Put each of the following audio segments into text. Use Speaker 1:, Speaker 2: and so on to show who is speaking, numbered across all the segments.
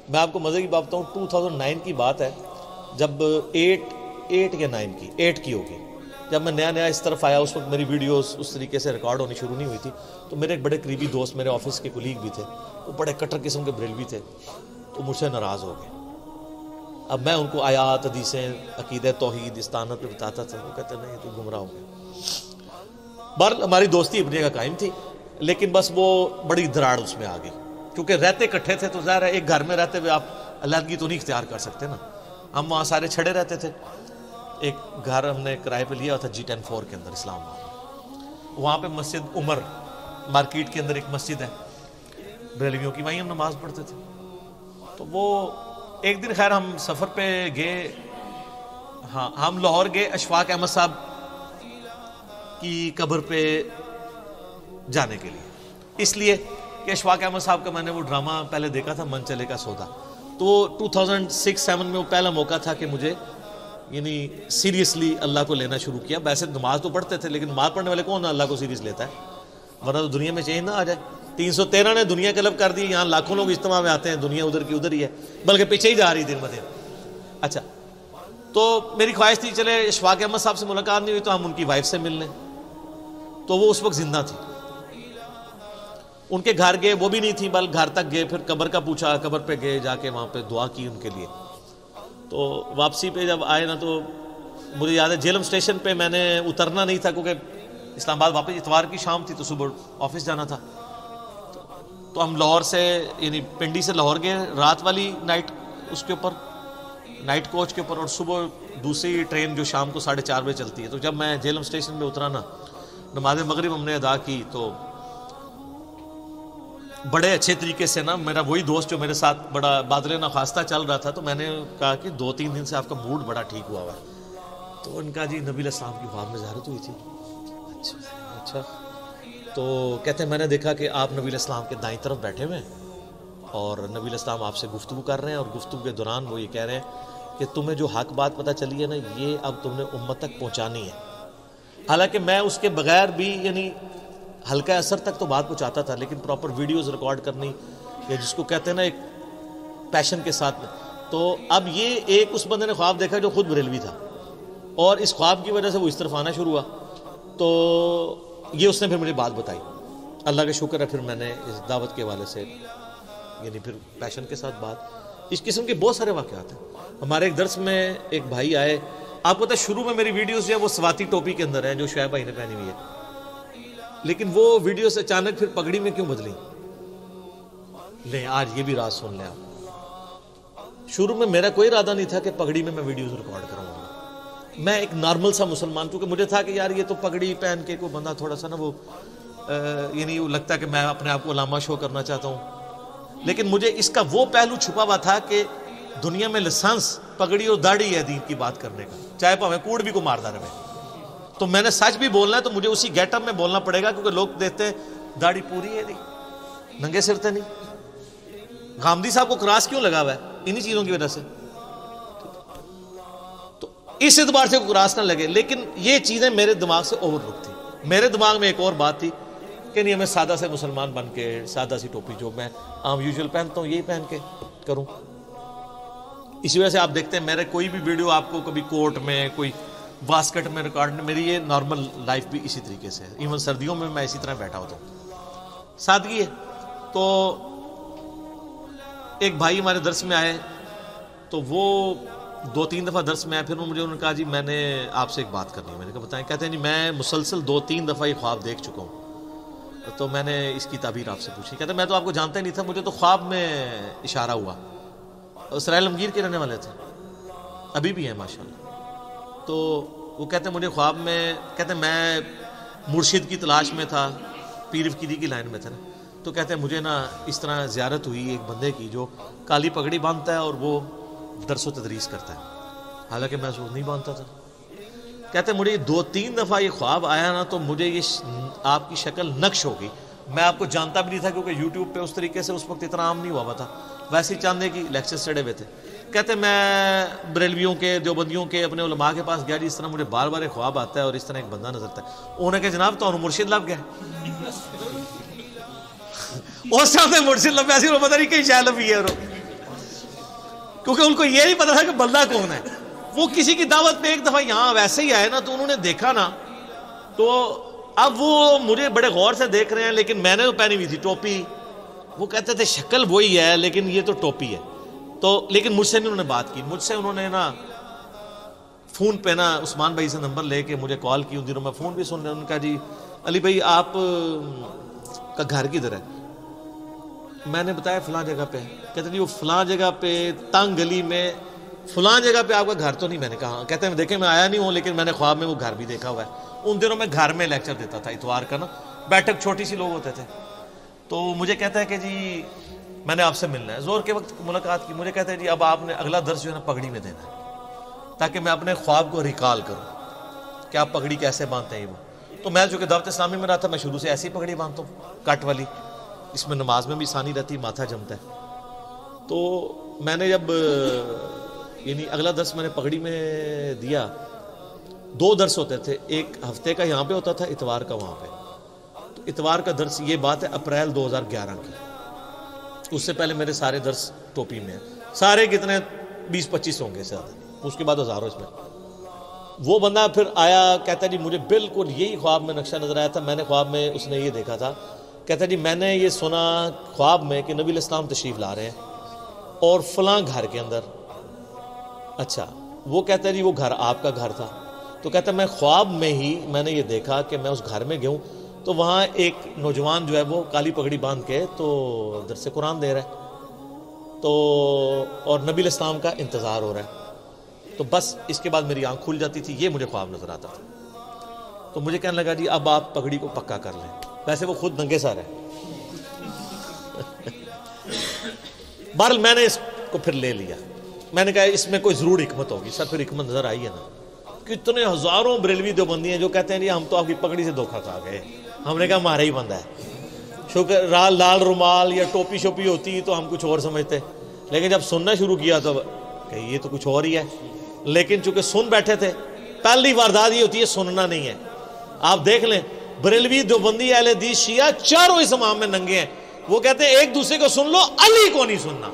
Speaker 1: میں آپ کو مزے کی بات بتاؤں، 2009 کی بات ہے، جب 8 یا 9 کی ہوگی، جب میں نیا اس طرف آیا، اس وقت میری ویڈیوز اس طریقے سے ریکارڈ ہونی شروع نہیں ہوئی تھی، تو میرے ایک بڑے قریبی دوست، میرے آفس کے کولیگ بھی تھے، وہ بڑے کٹر قسم کے بریلوی تھے، تو مجھ سے ناراض ہو گئے۔ اب میں ان کو آیات، حدیثیں، عقیدہ توحید، استانت پہ بتاتا تھا، وہ کہتے نہیں تو گمراہ ہو گئے۔ بہرحال ہماری دوستی اپنی جگہ قائم تھی، لیکن بس وہ بڑی دراڑ اس میں آ گئی، کیونکہ رہتے کٹھے تھے تو ظاہر ہے ایک گھر میں رہتے ہوئے آپ علیحدگی تو نہیں اختیار کر سکتے نا۔ ہم وہاں سارے چھڑے رہتے تھے، ایک گھر ہم نے کرائے پہ لیا ہوا تھا G10-4 کے اندر اسلام آباد، وہاں پہ مسجد عمر مارکیٹ کے اندر ایک مسجد ہے بریلویوں کی، وہیں ہم نماز پڑھتے تھے۔ تو وہ ایک دن خیر ہم سفر پہ گئے، ہاں ہم لاہور گئے اشفاق احمد صاحب کی قبر پہ جانے کے لیے، اس لیے کہ اشفاق احمد صاحب کا میں نے وہ ڈرامہ پہلے دیکھا تھا من چلے کا سودا، تو 2006-7 میں وہ پہلا موقع تھا کہ مجھے یعنی سیریسلی اللہ کو لینا شروع کیا۔ ویسے نماز تو پڑھتے تھے، لیکن نماز پڑھنے والے کون اللہ کو سیریس لیتا ہے، ورنہ تو دنیا میں چینج نہ آ جائے۔ 313 نے دنیا قلب کر دی، یہاں لاکھوں لوگ اجتماع میں آتے ہیں، دنیا ادھر کی ادھر ہی ہے، بلکہ پیچھے ہی جا رہی دن بدن۔ اچھا، تو میری خواہش تھی چلے اشفاق احمد صاحب سے ملاقات نہیں ہوئی تو ہم ان کی وائف سے مل لیں، تو وہ اس وقت زندہ تھی۔ ان کے گھر گئے، وہ بھی نہیں تھی، بل گھر تک گئے، پھر قبر کا پوچھا، قبر پہ گئے، جا کے وہاں پہ دعا کی ان کے لیے۔ تو واپسی پہ جب آئے نا، تو مجھے یاد ہے جیلم اسٹیشن پہ میں نے اترنا نہیں تھا، کیونکہ اسلام آباد واپس اتوار کی شام تھی تو صبح آفس جانا تھا۔ تو ہم لاہور سے یعنی پنڈی سے لاہور گئے رات والی نائٹ، اس کے اوپر نائٹ کوچ کے اوپر، اور صبح دوسری ٹرین جو شام کو 4:30 بجے چلتی ہے۔ تو جب میں جیلم اسٹیشن پہ اترا نا، نماز مغرب ہم نے ادا کی، تو بڑے اچھے طریقے سے نا میرا وہی دوست جو میرے ساتھ بڑا بادل ناخواستہ چل رہا تھا، تو میں نے کہا کہ 2-3 دن سے آپ کا موڈ بڑا ٹھیک ہوا ہے۔ تو ان کا جی نبی علیہ السلام کی خواب میں زیارت ہوئی تھی۔ اچھا، تو کہتے ہیں میں نے دیکھا کہ آپ نبی علیہ السلام کے دائیں طرف بیٹھے ہوئے ہیں اور نبی علیہ السلام آپ سے گفتگو کر رہے ہیں، اور گفتگو کے دوران وہ یہ کہہ رہے ہیں کہ تمہیں جو حق بات پتہ چلی ہے نا، یہ اب تم نے امت تک پہنچانی ہے۔ حالانکہ میں اس کے بغیر بھی یعنی ہلکا اثر تک تو بات پہنچاتا تھا، لیکن پراپر ویڈیوز ریکارڈ کرنی، یا جس کو کہتے ہیں نا ایک پیشن کے ساتھ میں۔ تو اب یہ ایک اس بندے نے خواب دیکھا جو خود بریلوی تھا، اور اس خواب کی وجہ سے وہ اس طرف آنا شروع ہوا، تو یہ اس نے پھر مجھے بات بتائی۔ اللہ کا شکر ہے، پھر میں نے اس دعوت کے حوالے سے یعنی پھر پیشن کے ساتھ بات، اس قسم کے بہت سارے واقعات ہیں۔ ہمارے ایک درس میں ایک بھائی آئے، آپ کو پتہ ہے شروع میں میری ویڈیوز جو ہے وہ سواتی ٹوپی کے اندر ہیں جو شعیب بھائی نے پہنی ہوئی ہے، لیکن وہ ویڈیوز اچانک پھر پگڑی میں کیوں بدلی؟ لیں آج یہ بھی راز سن لیں آپ۔ شروع میں میرا کوئی ارادہ نہیں تھا کہ پگڑی میں ویڈیوز ریکارڈ کروں گا، میں ایک نارمل سا مسلمان، کیونکہ مجھے تھا کہ یار یہ تو پگڑی پہن کے کوئی بندہ تھوڑا سا نا وہ یعنی لگتا ہے کہ میں اپنے آپ کو علامہ شو کرنا چاہتا ہوں، لیکن مجھے اس کا وہ پہلو چھپا ہوا تھا کہ دنیا میں لائسنس پگڑی اور داڑھی ہے دین کی بات کرنے کا، چاہے پاویں کوڑ بھی کو ماردا رہے، تو میں نے سچ بھی بولنا ہے تو مجھے اسی گیٹ اپ میں بولنا پڑے گا، کیونکہ لوگ دیکھتے ہیں داڑھی پوری ہے نہیں، ننگے سر تے نہیں۔ غامدی صاحب کو کراس کیوں لگا ہوا ہے؟ انہی چیزوں کی وجہ سے، تو اس اعتبار سے کراس نہ لگے۔ لیکن یہ چیزیں میرے دماغ سے اوور لک تھی۔ میرے دماغ میں ایک اور بات تھی کہ نہیں، ہمیں سادہ سے مسلمان بن کے سادہ سی ٹوپی جو میں عام یوزول پہنتا ہوں یہی پہن کے کروں۔ اسی وجہ سے آپ دیکھتے ہیں میرے کوئی بھی ویڈیو آپ کو کبھی کوٹ میں، کوئی واسکٹ میں ریکارڈ، میری یہ نارمل لائف بھی اسی طریقے سے ہے، ایون سردیوں میں اسی طرح بیٹھا ہوتا ہوں، سادگی ہے۔ تو ایک بھائی ہمارے درس میں آئے، تو وہ 2-3 دفعہ درس میں آئے، پھر انہوں نے کہا جی میں نے آپ سے ایک بات کرنی ہے۔ میں نے کہا بتائیں۔ کہتے ہیں جی میں مسلسل 2-3 دفعہ یہ خواب دیکھ چکا ہوں، تو میں نے اس کی تعبیر آپ سے پوچھی۔ کہتے ہیں میں تو آپ کو جانتا ہی نہیں تھا، مجھے تو خواب میں اشارہ ہوا۔ اسرائیل امگیر کے رہنے والے تھے، ابھی بھی ہیں ماشاءاللہ۔ تو وہ کہتے ہیں مجھے خواب میں، کہتے ہیں میں مرشد کی تلاش میں تھا، پیر فقیری کی لائن میں تھا نا، تو کہتے ہیں مجھے نا اس طرح زیارت ہوئی ایک بندے کی جو کالی پگڑی باندھتا ہے اور وہ درس و تدریس کرتا ہے، حالانکہ میں سوچ نہیں باندھتا تھا۔ کہتے ہیں مجھے 2-3 دفعہ یہ خواب آیا نا، تو مجھے یہ آپ کی شکل نقش ہو گئی، میں آپ کو جانتا بھی نہیں تھا، کیونکہ یوٹیوب پہ اس طریقے سے اس وقت اتنا عام نہیں ہوا تھا، ویسے ہی چاندے کی لیکچر چڑھے ہوئے تھے۔ کہتے ہیں میں بریلویوں کے، دیوبندیوں کے، اپنے علماء کے پاس گیا، جس طرح مجھے بار بار خواب آتا ہے اور اس طرح ایک بندہ نظر آتا ہے، انہوں نے کہا جناب تو مرشد لب گیا، اس طرح سے مرشد لبیا سی، پتہ نہیں کہیں شاید لبھی ہے۔ کیونکہ ان کو یہ نہیں پتا تھا کہ بندہ کون ہے. وہ کسی کی دعوت پہ ایک دفعہ یہاں ویسے ہی آئے نا, تو انہوں نے دیکھا نا, تو اب وہ مجھے بڑے غور سے دیکھ رہے ہیں, لیکن میں نے تو پہنی ہوئی تھی ٹوپی. وہ کہتے تھے شکل وہی ہے لیکن یہ تو ٹوپی ہے. تو لیکن مجھ سے نہیں انہوں نے بات کی. مجھ سے انہوں نے نا فون پہ نا عثمان بھائی سے نمبر لے کے مجھے کال کی. ان دنوں میں فون بھی سن رہا. انہوں نے کہا جی علی بھائی آپ کا گھر کدھر ہے؟ میں نے بتایا فلاں جگہ پہ. کہتے جی وہ فلاں جگہ پہ تنگ گلی میں فلاں جگہ پہ آپ کا گھر تو نہیں. میں نے کہا کہتے ہیں دیکھیں میں آیا نہیں ہوں لیکن میں نے خواب میں وہ گھر بھی دیکھا ہوا ہے. ان دنوں میں گھر میں لیکچر دیتا تھا اتوار کا نا, بیٹھک چھوٹی سی لوگ ہوتے تھے. تو مجھے کہتا ہے کہ جی میں نے آپ سے ملنا ہے. زور کے وقت ملاقات کی. مجھے کہتا ہے جی اب آپ نے اگلا درس جو ہے نا پگڑی میں دینا ہے, تاکہ میں اپنے خواب کو ریکال کروں کہ آپ پگڑی کیسے باندھتے ہیں. وہ تو میں چونکہ دعوت اسلامی میں رہا تھا, میں شروع سے ایسی پگڑی باندھتا ہوں کٹ والی, اس میں نماز میں بھی آسانی رہتی, ماتھا جمتا ہے. تو میں نے جب یعنی اگلا درس میں نے پگڑی میں دیا. 2 درس ہوتے تھے, ایک ہفتے کا یہاں پہ ہوتا تھا, اتوار کا وہاں پہ. تو اتوار کا درس یہ بات ہے اپریل 2011 کی. اس سے پہلے میرے سارے درس ٹوپی میں ہیں. سارے کتنے 20-25 ہوں گے زیادہ, اس کے بعد ہزاروں اس میں. وہ بندہ پھر آیا, کہتا جی مجھے بالکل یہی خواب میں نقشہ نظر آیا تھا. میں نے خواب میں اس نے یہ دیکھا تھا. کہتا جی میں نے یہ سنا خواب میں کہ نبی علیہ السلام تشریف لا رہے ہیں اور فلاں گھر کے اندر. اچھا, وہ کہتا ہے جی وہ گھر آپ کا گھر تھا. تو کہتا ہے میں خواب میں ہی میں نے یہ دیکھا کہ میں اس گھر میں گیا ہوں, تو وہاں ایک نوجوان جو ہے وہ کالی پگڑی باندھ کے تو درس قرآن دے رہا ہے, تو اور نبی علیہ السلام کا انتظار ہو رہا ہے. تو بس اس کے بعد میری آنکھ کھل جاتی تھی, یہ مجھے خواب نظر آتا تھا. تو مجھے کہنے لگا جی اب آپ پگڑی کو پکا کر لیں. ویسے وہ خود ننگے سر ہے. بہرحال میں نے اس کو پھر لے لیا. میں نے کہا اس میں کوئی ضرور حکمت ہوگی. سر پھر حکمت نظر آئی ہے نا. کتنے ہزاروں بریلوی دیوبندی ہیں جو کہتے ہیں جی ہم تو آپ کی پگڑی سے دھوکہ کھا گئے. ہم نے کہا ہمارا ہی بندہ ہے. شکر لال رومال یا ٹوپی شوپی ہوتی تو ہم کچھ اور سمجھتے, لیکن جب سننا شروع کیا تو کہ یہ تو کچھ اور ہی ہے. لیکن چونکہ سن بیٹھے تھے, پہلی واردات یہ ہوتی ہے سننا نہیں ہے. آپ دیکھ لیں بریلوی دیوبندی اہل حدیث شیعہ چاروں اس امام میں ننگے ہیں. وہ کہتے ہیں ایک دوسرے کو سن لو, علی کو نہیں سننا.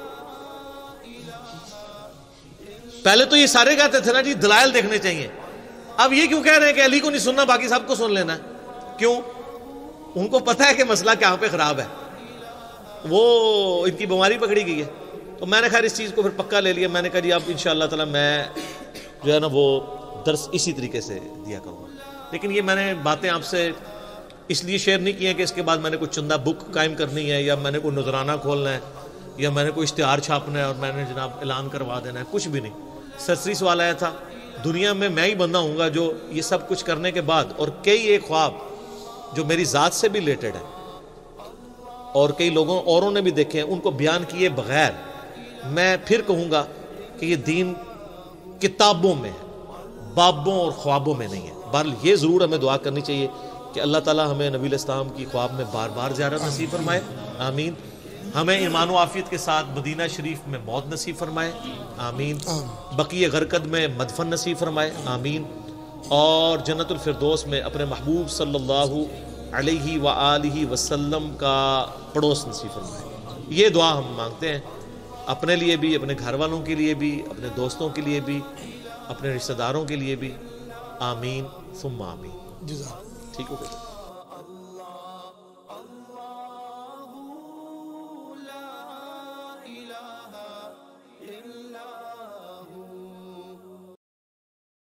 Speaker 1: پہلے تو یہ سارے کہتے تھے نا جی دلائل دیکھنے چاہیے. اب یہ کیوں کہہ رہے ہیں کہ علی کو نہیں سننا باقی سب کو سن لینا ہے؟ کیوں؟ ان کو پتہ ہے کہ مسئلہ کہاں پہ خراب ہے, وہ ان کی بیماری پکڑی گئی ہے. تو میں نے خیر اس چیز کو پھر پکا لے لیا. میں نے کہا جی اب انشاءاللہ تعالی میں جو ہے نا وہ درس اسی طریقے سے دیا کروں گا. لیکن یہ میں نے باتیں آپ سے اس لیے شیئر نہیں کی ہیں کہ اس کے بعد میں نے کوئی چندہ بک قائم کرنی ہے, یا میں نے کوئی نذرانہ کھولنا ہے, یا میں نے کوئی اشتہار چھاپنا ہے اور میں نے جناب اعلان کروا دینا ہے. کچھ بھی نہیں. سرسری سوال آیا تھا, دنیا میں ہی بندہ ہوں گا جو یہ سب کچھ کرنے کے بعد, اور کئی ایک خواب جو میری ذات سے بھی ریلیٹڈ ہے اور کئی لوگوں اوروں نے بھی دیکھے ہیں, ان کو بیان کیے بغیر میں پھر کہوں گا کہ یہ دین کتابوں میں ہے, بابوں اور خوابوں میں نہیں ہے. بہرحال یہ ضرور ہمیں دعا کرنی چاہیے کہ اللہ تعالیٰ ہمیں نبی علیہ السلام کی خواب میں بار بار زیارت نصیب فرمائے, آمین. ہمیں ایمان و عافیت کے ساتھ مدینہ شریف میں موت نصیب فرمائے, آمین. بقیہ غرقد میں مدفن نصیب فرمائے, آمین. اور جنت الفردوس میں اپنے محبوب صلی اللہ علیہ وآلہ وسلم کا پڑوس نصیب فرمائے. یہ دعا ہم مانگتے ہیں اپنے لیے بھی, اپنے گھر والوں کے لیے بھی, اپنے دوستوں کے لیے بھی, اپنے رشتہ داروں کے لیے بھی, آمین ثم آمین. ٹھیک ہو گئی.